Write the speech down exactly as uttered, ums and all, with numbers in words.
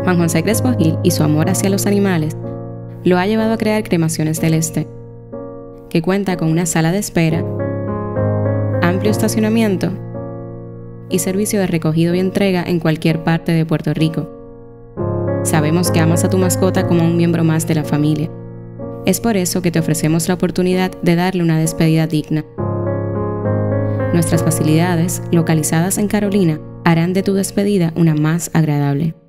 Juan José Crespo Gil y su amor hacia los animales lo ha llevado a crear Cremaciones del Este, que cuenta con una sala de espera, amplio estacionamiento y servicio de recogido y entrega en cualquier parte de Puerto Rico. Sabemos que amas a tu mascota como un miembro más de la familia. Es por eso que te ofrecemos la oportunidad de darle una despedida digna. Nuestras facilidades, localizadas en Carolina, harán de tu despedida una más agradable.